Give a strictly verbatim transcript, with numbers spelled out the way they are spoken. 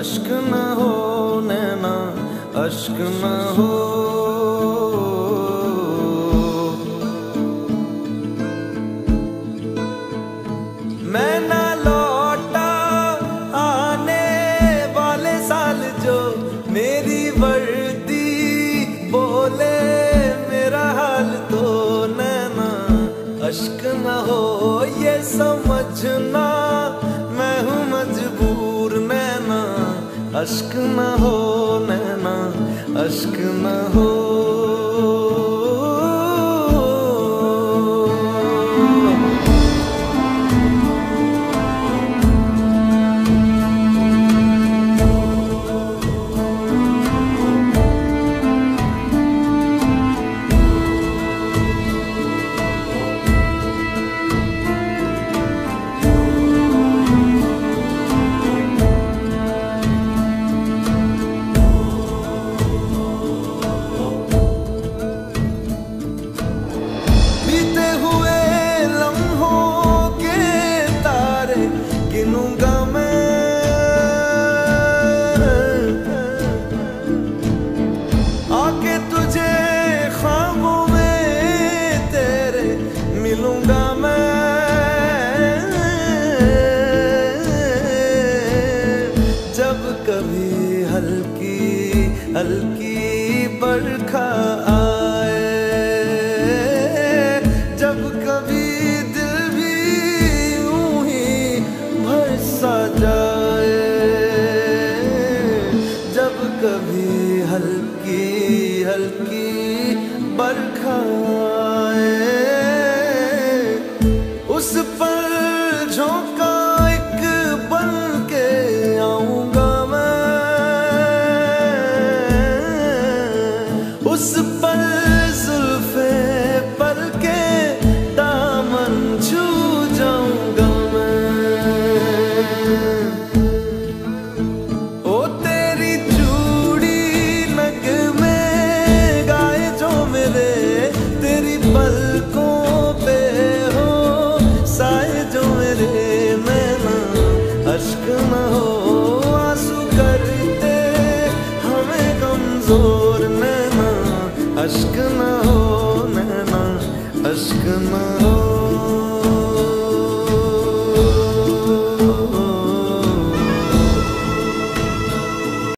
अश्क न हो नैना, अश्क न हो। मैं ना लौटा आने वाले साल जो मेरी वर्दी बोले मेरा हाल तो नैना अश्क न हो ये समझना मैं हूँ मजबूर नैना अश्क न हो नैना अश्क न हो। गिनूंगा मैं आके तुझे ख्वाबों में तेरे मिलूंगा मैं। जब कभी हल्की हल्की बरखा आए, जब कभी जाए, जब कभी हल्की हल्की बरखा आए, उस पर झोंका एक बन के आऊंगा मैं। उस पर जुल्फे पर के दामन छू जाऊंगा। ओ तेरी चूड़ी नग में गाए जो मेरे, तेरी पलकों पे हो साए जो मेरे नैना अश्क न हो आंसू करते हमें कमजोर नैना अश्क न हो नैना अश्क न हो।